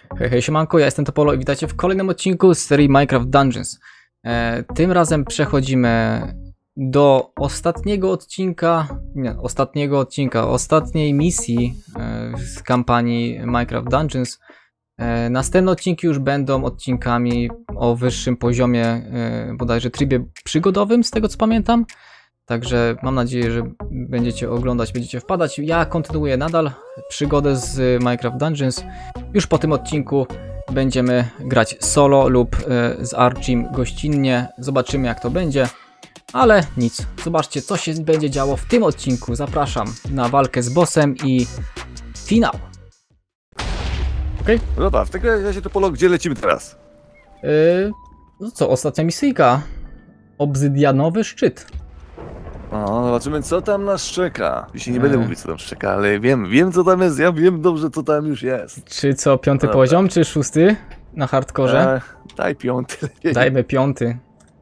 Hej, hej, siemanko, ja jestem Topolo i witajcie w kolejnym odcinku z serii Minecraft Dungeons. Tym razem przechodzimy do ostatniej misji z kampanii Minecraft Dungeons. Następne odcinki już będą odcinkami o wyższym poziomie, bodajże trybie przygodowym, z tego co pamiętam. Także mam nadzieję, że będziecie oglądać, będziecie wpadać. Ja kontynuuję nadal przygodę z Minecraft Dungeons. Już po tym odcinku będziemy grać solo lub z Archim gościnnie. Zobaczymy, jak to będzie. Ale nic, zobaczcie, co się będzie działo w tym odcinku. Zapraszam na walkę z bossem i finał. Okej? No dobra, w takim razie Topolo, gdzie lecimy teraz? No co, ostatnia misyjka. Obsydianowy szczyt. No, zobaczymy, co tam nas czeka. Jeśli nie będę mówić, co tam czeka, ale wiem co tam jest, ja wiem dobrze, co tam już jest. Czy co, piąty poziom, czy szósty na hardkorze? Daj piąty. Dajmy piąty.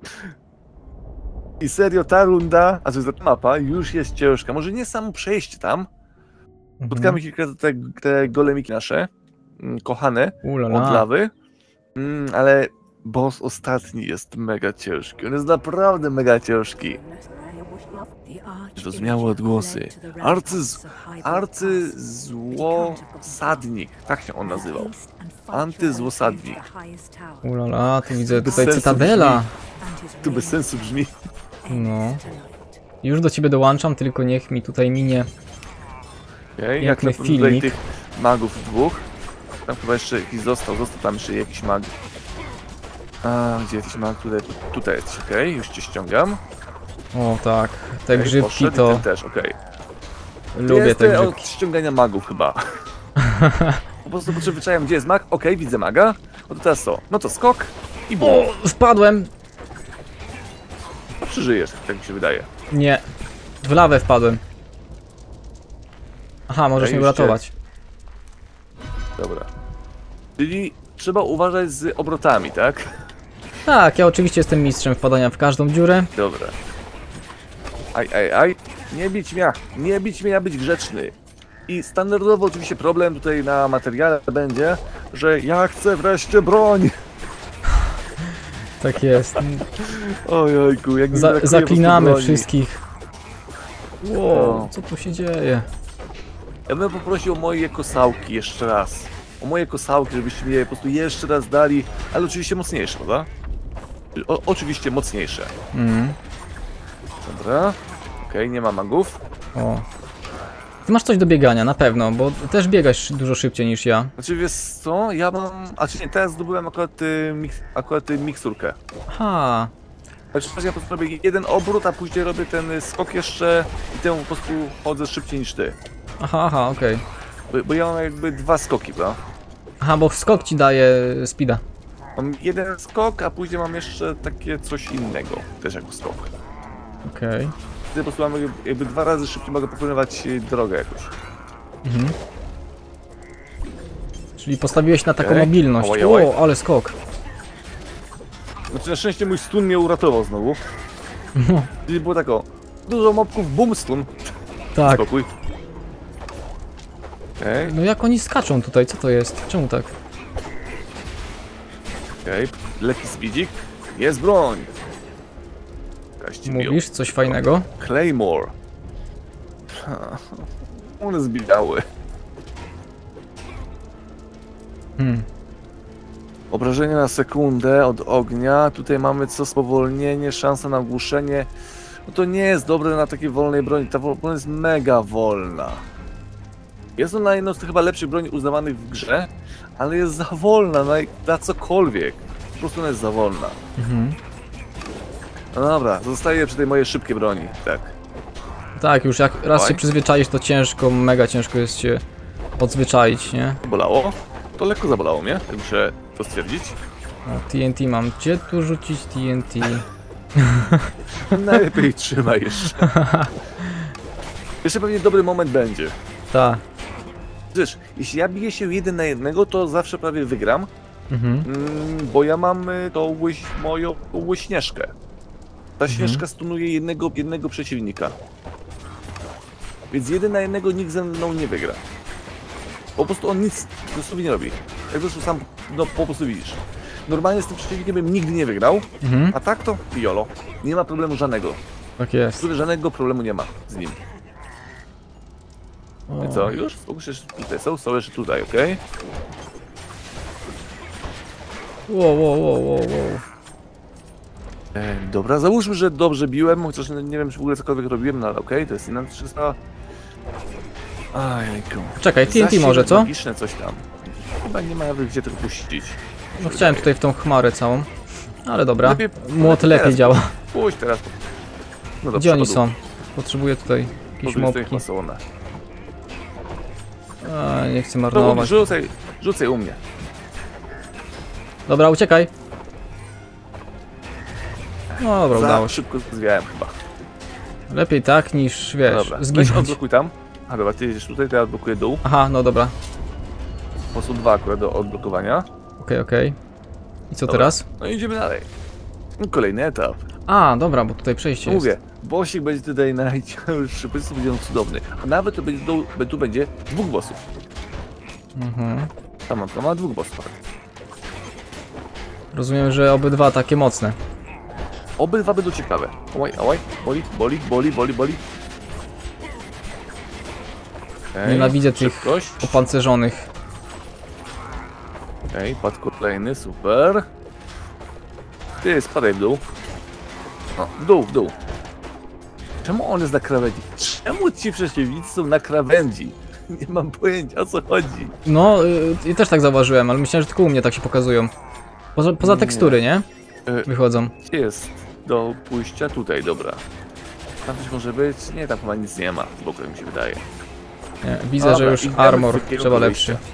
I serio, ta runda, a co jest ta mapa, już jest ciężka. Może nie samo przejście tam. Spotkamy kilka te golemiki nasze, kochane, od lawy. Ale boss ostatni jest mega ciężki. On jest naprawdę mega ciężki. Zrozumiałe odgłosy. Arcyzłosadnik. Tak się on nazywał. Antyzłosadnik. Ulala, tu widzę tutaj cytadela. Tu bez sensu brzmi. No. Już do ciebie dołączam, tylko niech mi tutaj minie. Okay, jak na filmik tych magów dwóch. Tam chyba jeszcze jakiś został tam jeszcze jakiś mag. A, gdzie jakiś mag? Tutaj jest, okej, już cię ściągam. O tak, te grzybki to... Ten też, okej. Lubię te grzybki. Od ściągania magów chyba. Po prostu przyzwyczajam, gdzie jest mag, okej, widzę maga. No to teraz co? No to skok i bum. O, wpadłem! No przeżyjesz, tak mi się wydaje. Nie, w lawę wpadłem. Aha, możesz mnie uratować. Dobra. Czyli trzeba uważać z obrotami, tak? Tak, ja oczywiście jestem mistrzem wpadania w każdą dziurę. Dobra. Aj. Nie bić mnie, ja być grzeczny. I standardowo oczywiście problem tutaj na materiale będzie, że ja chcę wreszcie broń. Tak jest. Ojojku, jak zaklinamy wszystkich. Wow, co tu się dzieje? Ja bym poprosił o moje kosałki jeszcze raz. O moje kosałki, żebyście mi je po prostu jeszcze raz dali, ale oczywiście mocniejsze, prawda? Oczywiście mocniejsze. Dobra. Okej, nie ma magów. O. Ty masz coś do biegania, na pewno, bo też biegasz dużo szybciej niż ja. Znaczy wiesz co, ja mam... nie, teraz zdobyłem akurat miksturkę. Aha. Znaczy ja po prostu robię jeden obrót, a później robię ten skok jeszcze i temu po prostu chodzę szybciej niż ty. Aha, okej. Bo ja mam jakby dwa skoki, prawda? Aha, bo skok ci daje speeda. Mam jeden skok, a później mam jeszcze takie coś innego, też jako skok. Okej. Wtedy po prostu mam jakby dwa razy szybciej mogę pokonywać drogę jakoś. Czyli postawiłeś na taką mobilność. O, ale skok. Znaczy na szczęście mój stun mnie uratował znowu. Czyli było tak o, dużo mobków, boom stun. Tak. Spokój. No jak oni skaczą tutaj, co to jest? Czemu tak? Lekki speedzik. Jest broń. Mówisz coś fajnego? Claymore. One zbijały. Obrażenie na sekundę od ognia. Tutaj mamy co? Spowolnienie, szansa na ogłuszenie. No to nie jest dobre na takiej wolnej broni. Ta broń jest mega wolna. Jest ona jedną z tych chyba lepszych broni uznawanych w grze, ale jest za wolna na cokolwiek. Po prostu ona jest za wolna. No dobra, zostaję przy tej mojej szybkiej broni, tak. Tak, już jak raz się przyzwyczaisz, to ciężko, mega ciężko jest się odzwyczaić, nie? Bolało? To lekko zabolało mnie, tak muszę to stwierdzić. O, TNT mam. Gdzie tu rzucić TNT? Najlepiej trzymaj jeszcze. Jeszcze pewnie dobry moment będzie. Tak. Wiesz, jeśli ja biję się 1 na 1, to zawsze prawie wygram. Bo ja mam moją łyśnieżkę. Ta śnieżka stunuje jednego przeciwnika. Więc 1 na 1 nikt ze mną nie wygra. Po prostu on nic dosłownie nie robi. Jak zresztą sam, no po prostu widzisz. Normalnie z tym przeciwnikiem bym nigdy nie wygrał, a tak to jolo. Nie ma problemu żadnego. Tak jest. Żadnego problemu nie ma z nim. I co, już? Spokój jeszcze tutaj są jeszcze tutaj, okej? Wow. Dobra, załóżmy, że dobrze biłem, chociaż nie wiem, czy w ogóle cokolwiek robiłem, no ale okej, to jest inna 300. Ajku. Czekaj, TNT Zasięg może, co? magiczne coś tam. Chyba nie ma nawet gdzie tego puścić. No chciałem tutaj w tą chmurę całą. Ale dobra, młot teraz lepiej działa. Pójdź teraz. No do Gdzie oni przodu. są? Potrzebuję tutaj jakieś mopki. Nie chcę marnować. Rzucaj u mnie. Dobra, uciekaj. No dobra, udało się. Szybko zwiałem chyba. Lepiej tak niż, wiesz, Dobra, weź zginąć. odblokuj tam. A dobra, ty jedziesz tutaj, to ja odblokuję dół. Aha, no dobra. Po prostu 2 akurat do odblokowania. Okej. I co Dobra. teraz? No i idziemy dalej. Kolejny etap. A, dobra, bo tutaj przejście jest. Mówię, bossik będzie tutaj najcięższy, po prostu będzie on cudowny. A nawet to będzie, tu będzie 2 bossów. Tam ma 2 bossów. Rozumiem, że obydwa takie mocne. Obydwa będą ciekawe. Oj, boli. Okay. Nienawidzę tych Szybkość. opancerzonych. Okej, padł kolejny, super. Ty, spadaj w dół. No, w dół. Czemu on jest na krawędzi? Czemu ci przeciwnicy są na krawędzi? Nie mam pojęcia, o co chodzi. No, i też tak zauważyłem, ale myślałem, że tylko u mnie tak się pokazują. Poza tekstury, nie? Wychodzą. Gdzie jest do pójścia? Tutaj, dobra. Tam coś może być? Nie, tam chyba nic nie ma. W ogóle mi się wydaje. Nie, widzę, Dobra, że już idziemy armor w kierunku trzeba wyjścia. lepszy.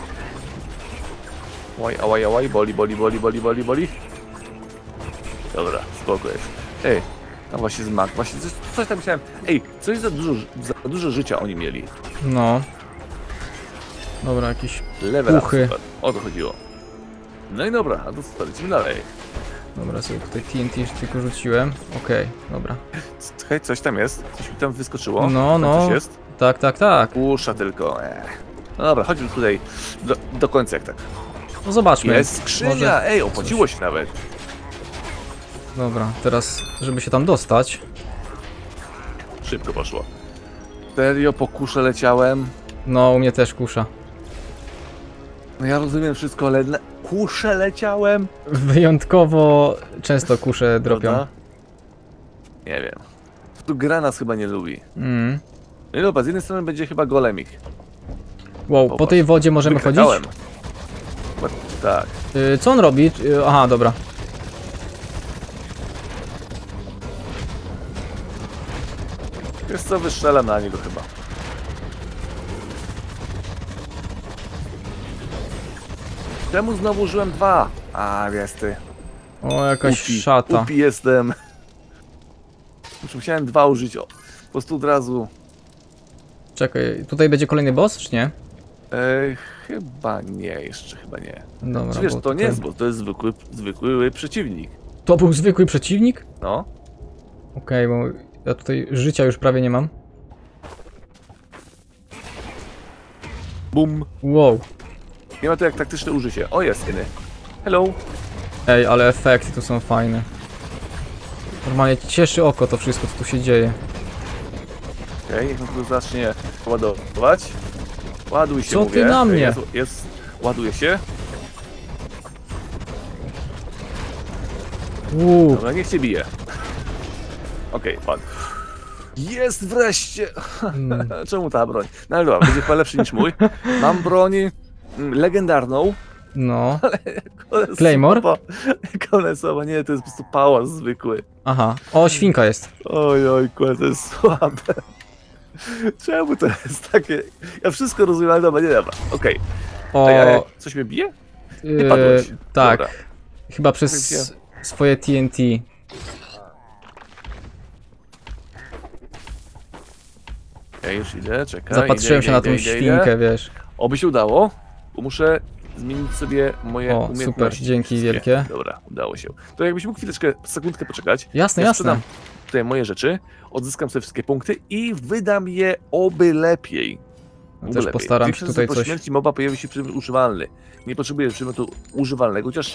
Oj, boli. Dobra, spoko jest. Ej, tam właśnie zmak, właśnie coś tam myślałem. Ej, coś za dużo życia oni mieli. No. Dobra, jakieś Level up, puchy. super. O to chodziło. No i dobra, a to co, lecimy dalej. Dobra, sobie tutaj TNT już tylko rzuciłem. Okej, dobra. Hej, coś tam jest, coś mi tam wyskoczyło. No, Tam no. coś jest. Tak. Pusza tylko. No dobra, chodźmy tutaj do końca jak tak. No zobaczmy. Jest skrzynia, Może ej, opłaciło się nawet. Dobra, teraz, żeby się tam dostać. Szybko poszło. Serio, po kuszę leciałem. No, u mnie też kusza. No ja rozumiem wszystko, ale kuszę leciałem. Wyjątkowo często kusze dropią. Prawda? Nie wiem. Tu gra nas chyba nie lubi. Mm. No i dobra, z jednej strony będzie chyba golemik. Wow, po Popatrz. tej wodzie możemy chodzić? Wykrakałem. Tak. Co on robi? Aha, dobra. Wiesz co, wystrzelam na niego chyba. Czemu znowu użyłem 2? A, wiesz ty. O, jakaś szata. Upi jestem. Już musiałem 2 użyć, po prostu od razu. Czekaj, tutaj będzie kolejny boss, czy nie? Chyba nie, jeszcze chyba nie. Dobra, Czy wiesz, bo to nie tutaj- jest boss, to jest zwykły przeciwnik. To był zwykły przeciwnik? No. Okej, bo ja tutaj życia już prawie nie mam. Bum. Wow. Nie ma to jak taktyczne użycie. O, jest inny. Hello. Ej, ale efekty tu są fajne. Normalnie cieszy oko to wszystko, co tu się dzieje. Okej, niech on tu zacznie ładować. Ładuj się, Co ty mówię. na mnie? Ładuje się. Dobra, niech cię bije. Okej, padł. Jest wreszcie! Czemu ta broń? No ale dobra, będzie chyba lepszy niż mój. Mam broń legendarną. No. Kolesowa. Claymore? Kolesowa, nie, to jest po prostu pałac zwykły. Aha. O, świnka jest. Oj, to jest słabe. Czemu to jest takie? Ja wszystko rozumiem, ale dobra, nie dobra. Okej. O, Coś mnie bije? Nie padłeś. tak. Dobra. Chyba przez swoje TNT. Ja już idę, czekaj. Zapatrzyłem się na tą idę. świnkę, wiesz. Oby się udało, bo muszę zmienić sobie moje O, umiejętności. super, dzięki wszystkie. wielkie. Dobra, udało się. To jakbyś mógł chwileczkę, sekundkę poczekać. Jasne, Ja jasne. sprzedam tutaj moje rzeczy, odzyskam sobie wszystkie punkty i wydam je oby lepiej. Też postaram się tutaj po coś... śmierci moba pojawi się przedmiot używalny. Nie potrzebuję przedmiotu używalnego, chociaż...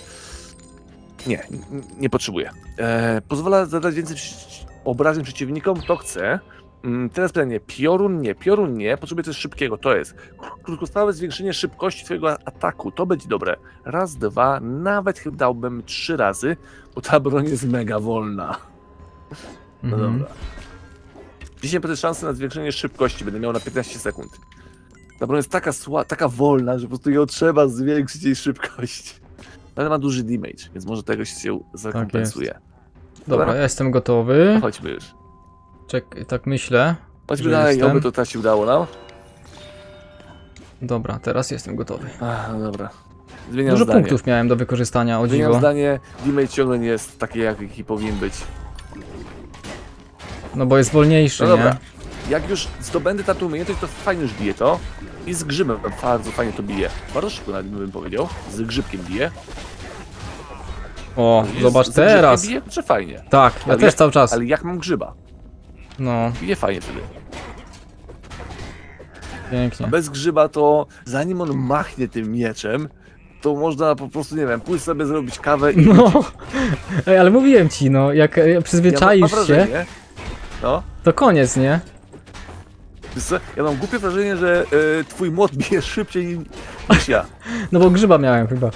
Nie potrzebuję. Pozwala zadać więcej obrażeń przeciwnikom, to chcę. Teraz pytanie, piorun nie, potrzebuję coś szybkiego, to jest krótkotrwałe zwiększenie szybkości twojego ataku, to będzie dobre. Raz, dwa, nawet chyba dałbym 3 razy, bo ta broń jest mega wolna. No dobra. 10% szansy na zwiększenie szybkości, będę miał na 15 sekund. Ta broń jest taka wolna, że po prostu ją trzeba zwiększyć jej szybkość. Ale ma duży damage, więc może tego się zakompensuje. Tak, dobra, ja jestem gotowy. Chodźmy już. Tak myślę. Chodźmy dalej, oby to tak się udało nam. Dobra, teraz jestem gotowy. No dobra. Zmieniam Dużo zdanie. punktów miałem do wykorzystania, o Zmieniam dziwo. zdanie, damage ciągle nie jest taki, jaki powinien być. No bo jest wolniejszy, No dobra. nie? Jak już zdobędę tatą umiejętność, to fajnie już bije to. I z grzybem bardzo fajnie to bije. Bardzo szybko nawet bym powiedział. Z grzybkiem bije. O, zobacz z teraz. Bije, że fajnie. Tak, ja Ale też cały czas. Ale jak mam grzyba? No, Bije fajnie wtedy. pięknie. A bez grzyba to zanim on machnie tym mieczem, to można po prostu, nie wiem, pójść sobie zrobić kawę i... No, ej, ale mówiłem ci, no, jak przyzwyczaisz mam się, wrażenie, no, to koniec, nie? wiesz co, ja mam głupie wrażenie, że twój młot bije szybciej niż ja. No bo grzyba miałem chyba.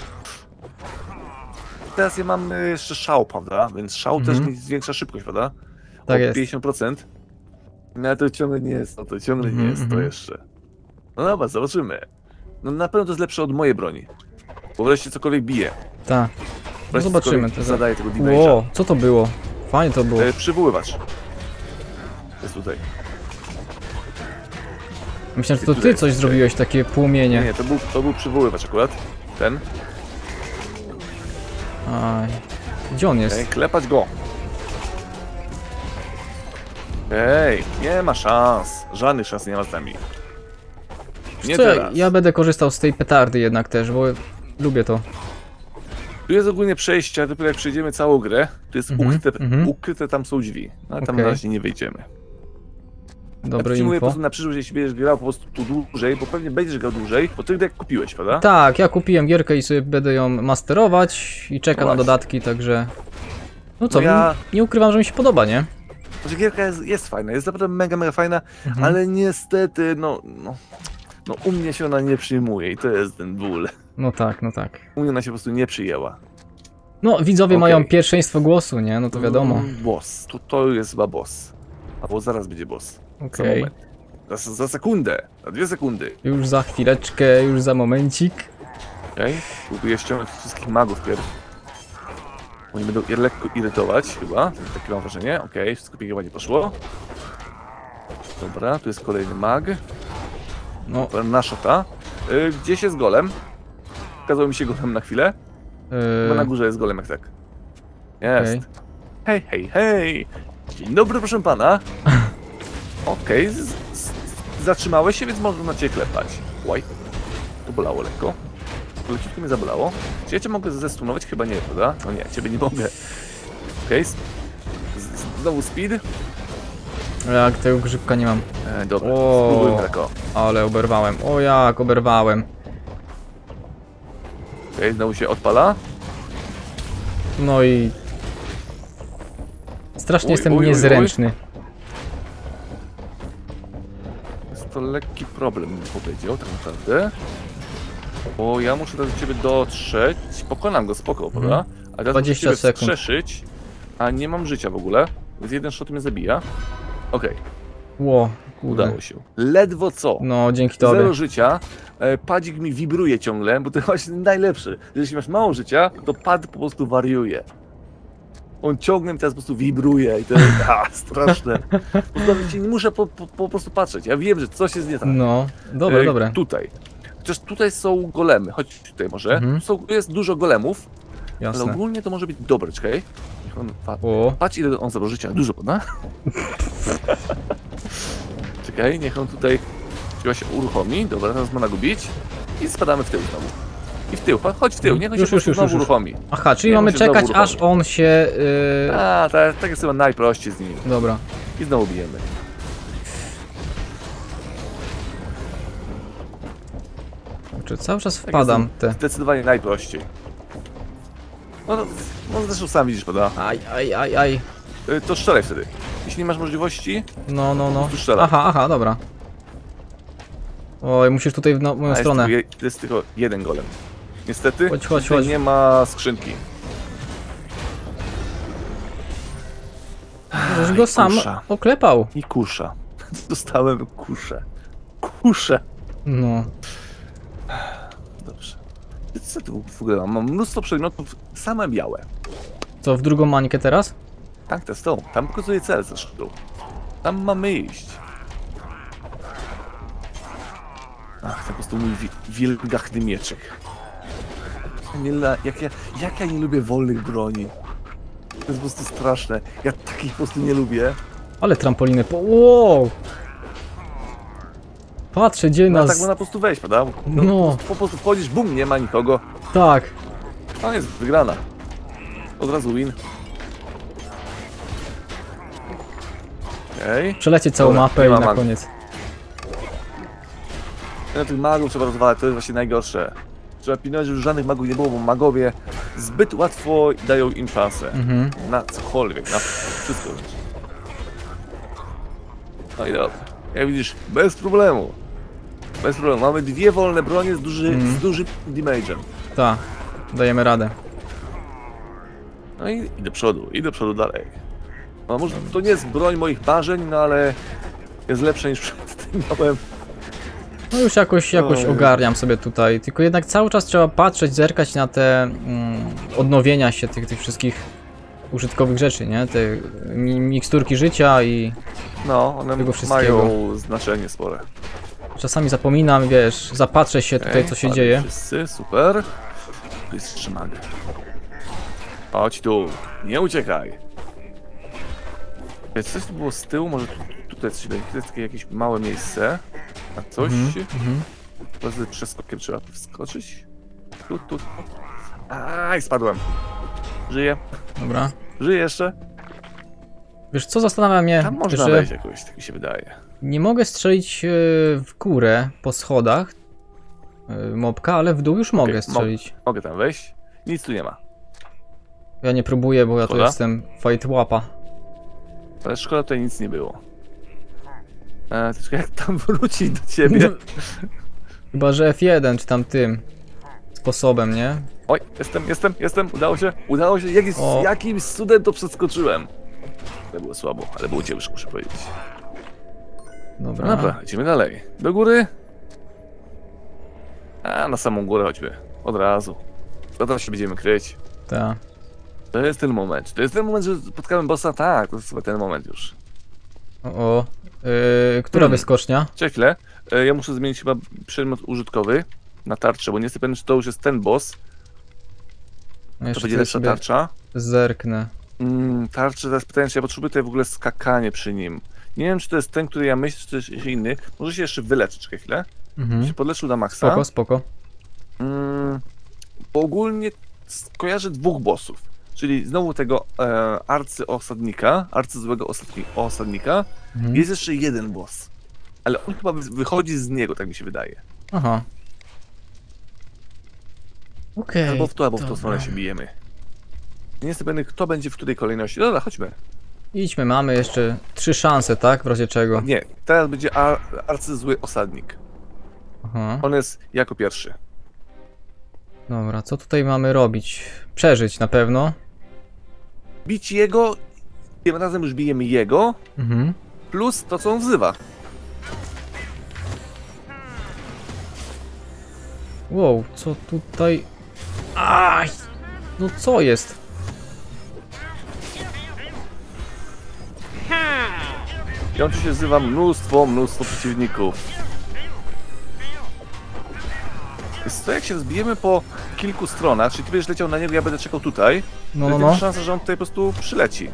Teraz ja mam jeszcze szał, prawda? Więc szał też mi zwiększa szybkość, prawda? Tak o jest. 50%. No ale to ciągle nie jest to ciągle nie jest to jeszcze. No dobra, zobaczymy. No na pewno to jest lepsze od mojej broni. Bo wreszcie cokolwiek bije. Tak. No Wreszcie zobaczymy. cokolwiek zadaje tego damage'a. Ło, co to było? Fajnie to było. Przywoływacz. Jest tutaj. Myślałem, że to ty coś zrobiłeś, takie płomienie. Nie, to był przywoływacz akurat. Ten. Aj. Gdzie on jest? Klepać go. Ej, nie ma szans. Żadnych szans nie ma z nami. Nie Co, teraz. ja będę korzystał z tej petardy jednak też, bo lubię to. Tu jest ogólnie przejście, a dopiero jak przejdziemy całą grę, tu jest ukryte, tam są drzwi. No ale tam na razie nie wyjdziemy. Dobre ja ci mówię po info. prostu na przyszłość, jeśli będziesz grał po prostu tu dłużej, bo pewnie będziesz grał dłużej, bo ty jak kupiłeś, prawda? Tak, ja kupiłem gierkę i sobie będę ją masterować i czekam No na właśnie. dodatki, także... No co, No ja- nie ukrywam, że mi się podoba, nie? Znaczy gierka jest fajna, jest naprawdę mega fajna, ale niestety, no u mnie się ona nie przyjmuje i to jest ten ból. No tak, no tak. U mnie ona się po prostu nie przyjęła. No, widzowie Okej. mają pierwszeństwo głosu, nie? No to wiadomo. Boss, to jest chyba boss. Albo zaraz będzie boss. Za Okej. moment. Za sekundę, za 2 sekundy. Już za chwileczkę, już za momencik. Okej, próbuję ściągnąć wszystkich magów pierw. Oni będą lekko irytować chyba, takie mam wrażenie. Okej, wszystko pięknie ładnie poszło. Dobra, tu jest kolejny mag. No, Nasza ta. Gdzieś jest golem? Pokazał mi się golem na chwilę. Chyba na górze jest golem, jak tak. Jest. okej. Hej! Dzień dobry, proszę pana. Okej, zatrzymałeś się, więc można na ciebie klepać. Łaj. To bolało lekko. Leciutko mnie zabolało. Czy ja cię mogę zestunować? Chyba nie, prawda? No nie, ciebie nie mogę. Okej. Znowu speed. Jak tego grzybka nie mam. Dobra, O. spróbujmy tako. Ale oberwałem. O jak oberwałem. Okej, znowu się odpala. No i... Strasznie Oj, jestem oj, oj, oj. niezręczny. Jest to lekki problem, bym powiedział, tak naprawdę. Bo ja muszę do ciebie dotrzeć. Pokonam go, spoko, prawda? A teraz 20 muszę ciebie sekund. wskrzeszyć, a nie mam życia w ogóle. Więc jeden shot mnie zabija. Okej, Ło, kurde. udało się. Ledwo co. No, dzięki tobie. 0 życia. Padzik mi wibruje ciągle, bo to jest właśnie najlepsze. Jeśli masz mało życia, to pad po prostu wariuje. On ciągle mi teraz po prostu wibruje i to jest straszne. Nie muszę po prostu patrzeć. Ja wiem, że coś jest nie tak. No, dobre, dobre. Tutaj. Chociaż tutaj są golemy. Chodź tutaj może. Jest dużo golemów, ale Jasne. ogólnie to może być dobre. Czekaj. Niech on O, patrz ile on zabrał życia. Dużo, prawda? Czekaj, niech on tutaj chyba się uruchomi. Dobra, teraz ma nagubić. I spadamy w tył znowu. I w tył, chodź w tył, niech on się po prostu znowu uruchomi. aha, czyli Nie, mamy on się znowu czekać, aż uruchomi. on się... Tak jest chyba najprościej z nim. Dobra. I znowu bijemy. Kurczę, cały czas Tak wpadam jest te. Zdecydowanie najprościej. No zresztą sam widzisz, prawda? Aj. To strzelaj wtedy. Jeśli nie masz możliwości, No. to strzelaj. Aha, dobra. Oj, musisz tutaj w moją stronę. Jest tylko jeden golem. Niestety, Chodź. nie ma skrzynki. Żeś go sam kusza. oklepał. I kusza. Dostałem kuszę. Kuszę. No. Dobrze. Co tu w ogóle mam? Mam mnóstwo przedmiotów, same białe. Co, w drugą mańkę teraz? Tak, to jest to. Tam pokazuje cel zresztą. Tam mamy iść. Ach, to po prostu mój wielgachny mieczek. Jak ja nie lubię wolnych broni. To jest po prostu straszne. Ja takich po prostu nie lubię. Ale trampolinę Wow! Patrzę, gdzie No nas... tak można po prostu wejść, prawda? No. Po prostu wchodzisz, bum, nie ma nikogo. Tak. No jest wygrana. Od razu win. Okej. Przelecieć całą Dobra, mapę nie i ma na magii. koniec. No tych magów trzeba rozwalać, to jest właśnie najgorsze. Trzeba pilnować, żeby żadnych magów nie było, bo magowie zbyt łatwo dają im szansę. Na cokolwiek, na wszystko. No i dobra. Jak widzisz, bez problemu. Bez problemu. Mamy dwie wolne bronie z dużym damage'em. Tak. Dajemy radę. No i do przodu dalej. No może to nie jest broń moich marzeń, no ale jest lepsze niż przed tym miałem. No już jakoś ogarniam sobie tutaj, tylko jednak cały czas trzeba patrzeć, zerkać na te odnowienia się tych wszystkich użytkowych rzeczy, nie? Te miksturki życia i No, one tego mają znaczenie spore. czasami zapominam, wiesz, zapatrzę się tutaj, co się dzieje. Wszyscy, super. Tu jest jeszcze mag. Chodź tu, nie uciekaj. Coś tu było z tyłu, może tutaj coś będzie. To jest takie jakieś małe miejsce. Na coś. Przeskokiem trzeba tu wskoczyć. Tu. Aj, spadłem. Żyję. Dobra. Żyję jeszcze. Wiesz co, zastanawia mnie, Tam można że wejść jakoś, tak mi się wydaje. nie mogę strzelić w górę po schodach mobka, ale w dół już mogę strzelić. Mogę tam wejść. Nic tu nie ma. Ja nie próbuję, bo ja tu Szkoda? jestem fight łapa. Ale szkoda, tutaj nic nie było. Tylko jak tam wrócić do ciebie? Chyba, że F1 czy tam tym sposobem, nie? Oj, jestem, udało się, jakimś cudem to przeskoczyłem. To było słabo, ale było ciężko, muszę powiedzieć. Dobra. Dobra, idziemy dalej. Do góry. Na samą górę chodźmy. Od razu. Teraz się będziemy kryć. Tak. To jest ten moment, że spotkamy bossa, tak, to jest chyba ten moment już. Która wyskocznia? Cześć chwilę, ja muszę zmienić chyba przedmiot użytkowy na tarczę, bo nie jestem pewien, czy to już jest ten boss. To będzie lepsza tarcza. Zerknę. Tarczę, teraz pytanie, czy ja potrzebuję tutaj w ogóle skakanie przy nim. Nie wiem, czy to jest ten, który ja myślę, czy to jest inny. Może się jeszcze wyleczyć, czekaj chwilę. Się podleczył na maksa. Spoko. Bo ogólnie kojarzę dwóch bossów. Czyli znowu tego arcyzłego osadnika. Jest jeszcze jeden boss. Ale on chyba wychodzi z niego, tak mi się wydaje. Aha. Okej. Albo w tą stronę się bijemy. Nie jestem pewny, kto będzie w której kolejności. Dobra, chodźmy. Idźmy, mamy jeszcze 3 szanse, tak? W razie czego. Nie, teraz będzie arcyzły osadnik. Aha. On jest jako pierwszy. Dobra, co tutaj mamy robić? Przeżyć na pewno. Bić jego, tym razem już bijemy jego, plus to, co on wzywa. Wow, co tutaj... Aj! No co jest? I on tu się wzywa mnóstwo przeciwników. Jest to, jak się zbijemy po kilku stronach, czyli ty będziesz leciał na niego, ja będę czekał tutaj, to jest szansa, że on tutaj po prostu przyleci.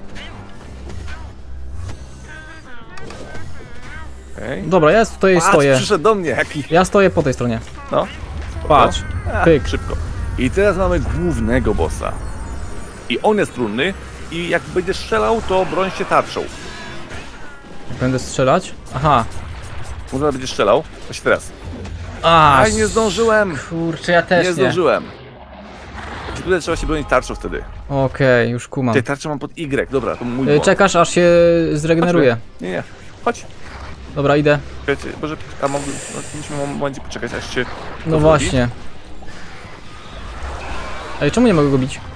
Okay. Dobra, ja tutaj stoję. Przyszedł do mnie jakiś. Ja stoję po tej stronie. No. Patrz. Pyk. Szybko. I teraz mamy głównego bossa. I on jest trudny i jak będziesz strzelał, to broń się tarczą. Będę strzelać? Aha. Może będziesz strzelał? Właśnie teraz. Aj, nie zdążyłem! Kurczę, ja też Nie zdążyłem. Tutaj trzeba się bronić tarczą wtedy. Okej, już kumam. Tej tarczę mam pod Y, dobra, to mój błąd. Czekasz aż się zregeneruje. Nie, chodź. Dobra, idę. Czekajcie, może musimy momencie poczekać, aż się... No właśnie. Ej, czemu nie mogę go bić?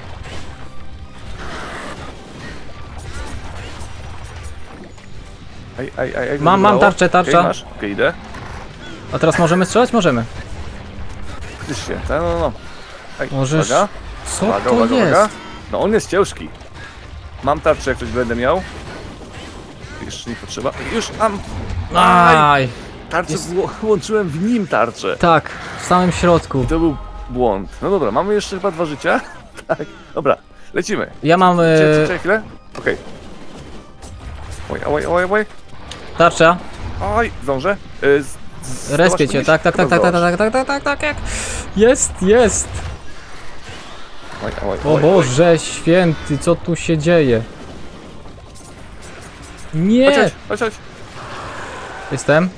Mam tarczę, tarcza. Masz? Okej, idę. A teraz możemy strzelać? Możemy. Faktycznie, no. Możesz... Uwaga. Co Uwaga, to uwaga, jest? uwaga. No on jest ciężki. Mam tarczę, jak coś będę miał. Jeszcze nie potrzeba. Już mam. Aj! Tarczę włączyłem w nim tarczę. Tak, w samym środku. To był błąd. No dobra, mamy jeszcze chyba 2 życia. Tak, dobra, lecimy. Ja mam... Czekaj chwilę. Okej. Oj. Tarcza. Oj, zdążę. Respię cię, tak. Jest. O Boże święty, co tu się dzieje? Nie! Chodź. Jestem.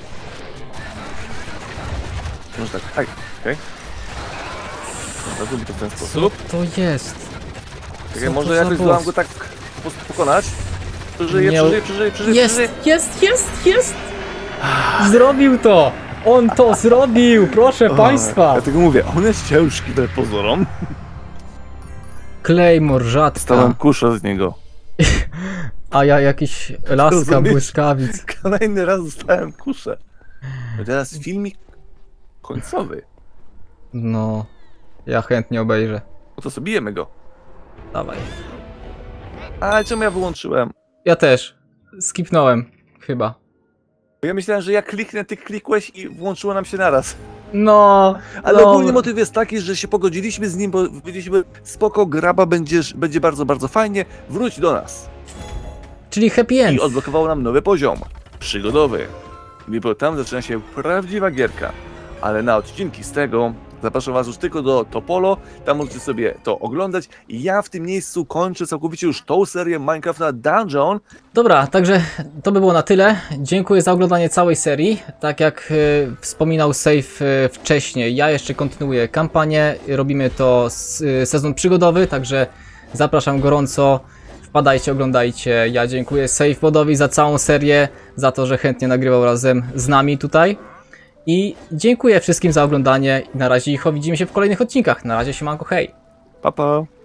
Może tak, okej. Dobra, zrobię to w ten sposób. Co to jest? Czekaj, może jakoś zdołam go tak po prostu pokonać. Przeżyję. Jest! Zrobił to! On to zrobił, proszę państwa! Ja tego mówię, on jest ciężki, ten pozorom. Claymore, rzadka. Stałem kusza z niego. A ja jakiś laska Rozumiesz? błyskawic. Kolejny raz dostałem kuszę. Teraz filmik końcowy. No, ja chętnie obejrzę. No to sobie bijemy go. Dawaj. A czemu ja wyłączyłem? Ja też. Skipnąłem, chyba. Bo ja myślałem, że jak kliknę, ty klikłeś i włączyło nam się naraz. No, Ale ogólnie motyw jest taki, że się pogodziliśmy z nim, bo powiedzieliśmy, spoko, graba będzie bardzo, bardzo fajnie, wróć do nas. Czyli happy end. I odblokowało nam nowy poziom, przygodowy. I tam zaczyna się prawdziwa gierka. Ale na odcinki z tego zapraszam was już tylko do Topolo, tam możecie sobie to oglądać. I ja w tym miejscu kończę całkowicie już tą serię Minecraft na Dungeon. Dobra, także to by było na tyle. Dziękuję za oglądanie całej serii. Tak jak wspominał Save wcześniej, ja jeszcze kontynuuję kampanię. Robimy to sezon przygodowy, także zapraszam gorąco. Wpadajcie, oglądajcie. Ja dziękuję SafeBodowi za całą serię, za to, że chętnie nagrywał razem z nami tutaj. I dziękuję wszystkim za oglądanie. I na razie widzimy się w kolejnych odcinkach. Na razie, siemanko, hej! Pa, pa!